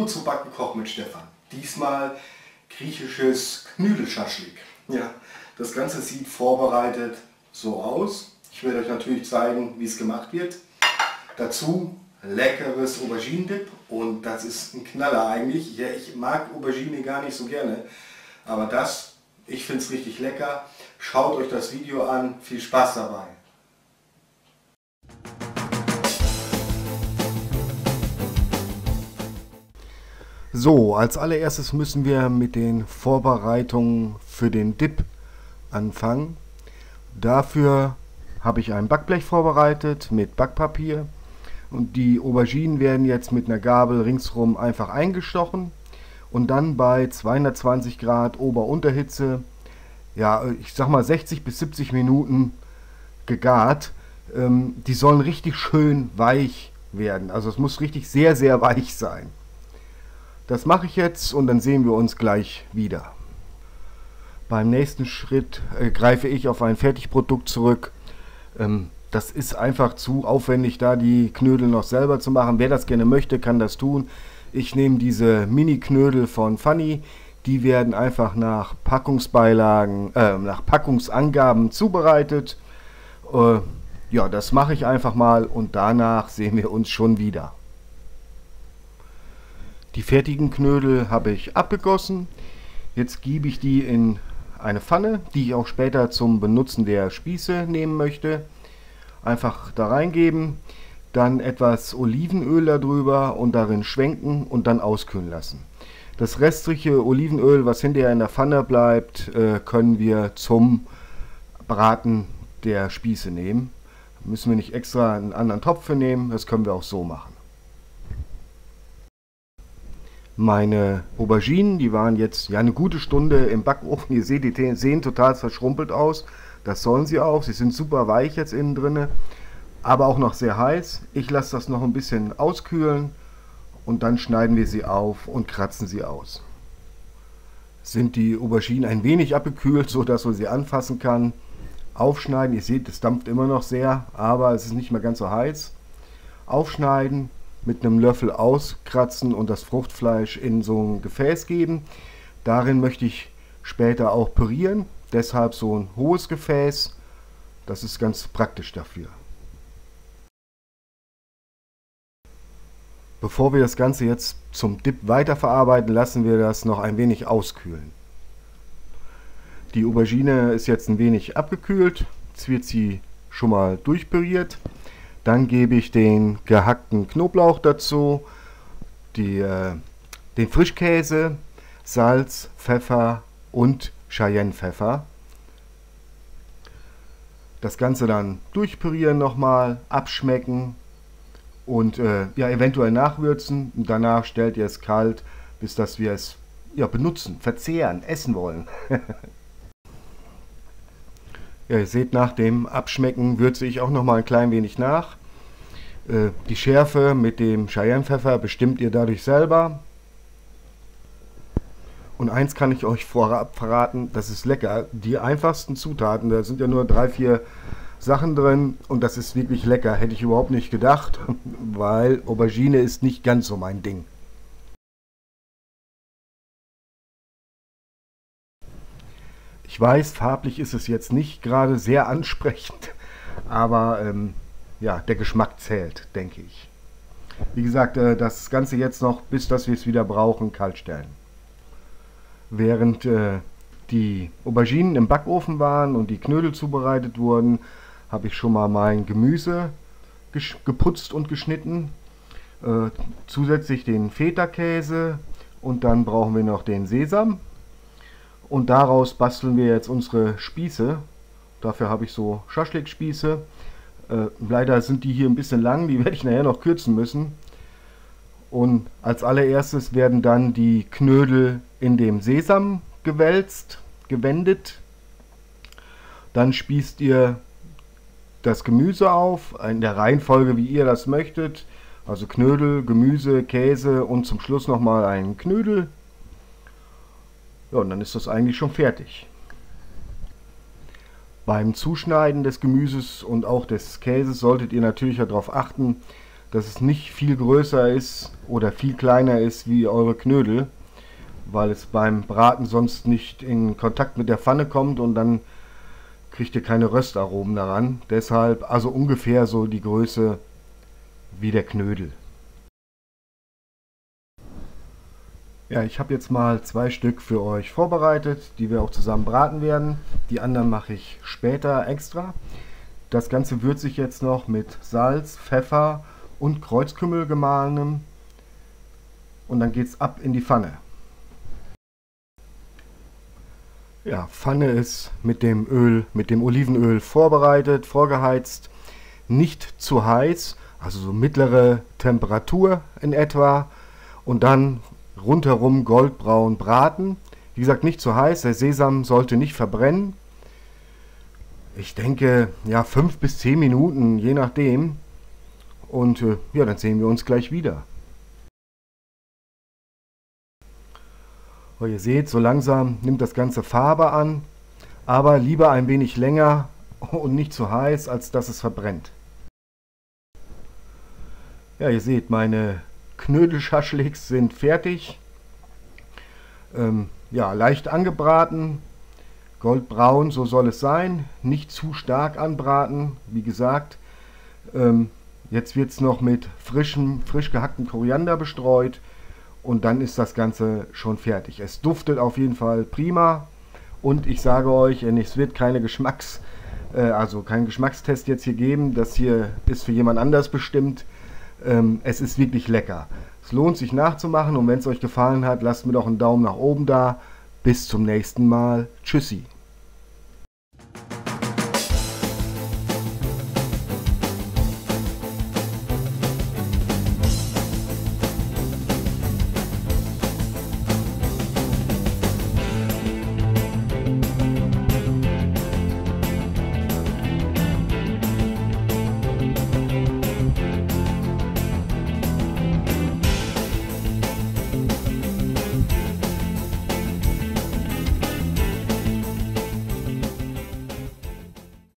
Hallo zu Backen mit Stefan. Diesmal griechisches Knüdelschaschlik. Ja, das Ganze sieht vorbereitet so aus. Ich werde euch natürlich zeigen, wie es gemacht wird. Dazu leckeres Auberginen-Dip und das ist ein Knaller eigentlich. Ja, ich mag Aubergine gar nicht so gerne, aber ich finde es richtig lecker. Schaut euch das Video an. Viel Spaß dabei. So, als allererstes müssen wir mit den Vorbereitungen für den Dip anfangen. Dafür habe ich ein Backblech vorbereitet mit Backpapier und die Auberginen werden jetzt mit einer Gabel ringsherum einfach eingestochen und dann bei 220 Grad Ober-Unterhitze, ja, ich sag mal 60 bis 70 Minuten gegart. Die sollen richtig schön weich werden, also es muss richtig sehr, sehr weich sein. Das mache ich jetzt und dann sehen wir uns gleich wieder. Beim nächsten Schritt greife ich auf ein Fertigprodukt zurück. Das ist einfach zu aufwendig, da die Knödel noch selber zu machen. Wer das gerne möchte, kann das tun. Ich nehme diese Mini-Knödel von Funny. Die werden einfach nach Packungsbeilagen, nach Packungsangaben zubereitet. Ja, das mache ich einfach mal und danach sehen wir uns schon wieder. Die fertigen Knödel habe ich abgegossen. Jetzt gebe ich die in eine Pfanne, die ich auch später zum Benutzen der Spieße nehmen möchte. Einfach da reingeben, dann etwas Olivenöl darüber und darin schwenken und dann auskühlen lassen. Das restliche Olivenöl, was hinterher in der Pfanne bleibt, können wir zum Braten der Spieße nehmen. Da müssen wir nicht extra einen anderen Topf für nehmen, das können wir auch so machen. Meine Auberginen, die waren jetzt ja eine gute Stunde im Backofen. Ihr seht, die sehen total verschrumpelt aus. Das sollen sie auch. Sie sind super weich jetzt innen drin, aber auch noch sehr heiß. Ich lasse das noch ein bisschen auskühlen und dann schneiden wir sie auf und kratzen sie aus. Sind die Auberginen ein wenig abgekühlt, so dass man sie anfassen kann. Aufschneiden, ihr seht, es dampft immer noch sehr, aber es ist nicht mehr ganz so heiß. Aufschneiden, mit einem Löffel auskratzen und das Fruchtfleisch in so ein Gefäß geben. Darin möchte ich später auch pürieren, deshalb so ein hohes Gefäß. Das ist ganz praktisch dafür. Bevor wir das Ganze jetzt zum Dip weiterverarbeiten, lassen wir das noch ein wenig auskühlen. Die Aubergine ist jetzt ein wenig abgekühlt, jetzt wird sie schon mal durchpüriert. Dann gebe ich den gehackten Knoblauch dazu, den Frischkäse, Salz, Pfeffer und Cayennepfeffer. Das Ganze dann durchpürieren nochmal, abschmecken und ja, eventuell nachwürzen. Und danach stellt ihr es kalt, bis dass wir es ja, benutzen, verzehren, essen wollen. Ja, ihr seht, nach dem Abschmecken würze ich auch noch mal ein klein wenig nach. Die Schärfe mit dem Cayennepfeffer bestimmt ihr dadurch selber. Und eins kann ich euch vorab verraten, das ist lecker. Die einfachsten Zutaten, da sind ja nur 3, 4 Sachen drin und das ist wirklich lecker. Hätte ich überhaupt nicht gedacht, weil Aubergine ist nicht ganz so mein Ding. Ich weiß, farblich ist es jetzt nicht gerade sehr ansprechend, aber ja, der Geschmack zählt, denke ich. Wie gesagt, das Ganze jetzt noch, bis dass wir es wieder brauchen, kalt stellen. Während die Auberginen im Backofen waren und die Knödel zubereitet wurden, habe ich schon mal mein Gemüse geputzt und geschnitten. Zusätzlich den Feta-Käse und dann brauchen wir noch den Sesam. Und daraus basteln wir jetzt unsere Spieße. Dafür habe ich so Schaschlik-Spieße. Leider sind die hier ein bisschen lang, die werde ich nachher noch kürzen müssen. Und als allererstes werden dann die Knödel in dem Sesam gewendet. Dann spießt ihr das Gemüse auf, in der Reihenfolge, wie ihr das möchtet. Also Knödel, Gemüse, Käse und zum Schluss nochmal einen Knödel. Ja, und dann ist das eigentlich schon fertig. Beim Zuschneiden des Gemüses und auch des Käses solltet ihr natürlich darauf achten, dass es nicht viel größer ist oder viel kleiner ist wie eure Knödel, weil es beim Braten sonst nicht in Kontakt mit der Pfanne kommt und dann kriegt ihr keine Röstaromen daran. Deshalb also ungefähr so die Größe wie der Knödel. Ja, ich habe jetzt mal 2 Stück für euch vorbereitet, die wir auch zusammen braten werden. Die anderen mache ich später extra. Das Ganze würze ich jetzt noch mit Salz, Pfeffer und Kreuzkümmel gemahlenem. Und dann geht es ab in die Pfanne. Ja, Pfanne ist mit dem Olivenöl vorbereitet, vorgeheizt. Nicht zu heiß, also so mittlere Temperatur in etwa. Und dann rundherum goldbraun braten. Wie gesagt, nicht zu heiß, der Sesam sollte nicht verbrennen. Ich denke, ja, 5 bis 10 Minuten, je nachdem. Und ja, dann sehen wir uns gleich wieder. Oh, ihr seht, so langsam nimmt das Ganze Farbe an, aber lieber ein wenig länger und nicht zu heiß, als dass es verbrennt. Ja, ihr seht, meine Knödelschaschliks sind fertig. Ja, leicht angebraten, goldbraun, so soll es sein. Nicht zu stark anbraten, wie gesagt. Jetzt wird es noch mit frisch gehacktem Koriander bestreut und dann ist das Ganze schon fertig. Es duftet auf jeden Fall prima und ich sage euch, es wird kein Geschmackstest jetzt hier geben. Das hier ist für jemand anders bestimmt. Es ist wirklich lecker. Es lohnt sich nachzumachen und wenn es euch gefallen hat, lasst mir doch einen Daumen nach oben da. Bis zum nächsten Mal. Tschüssi.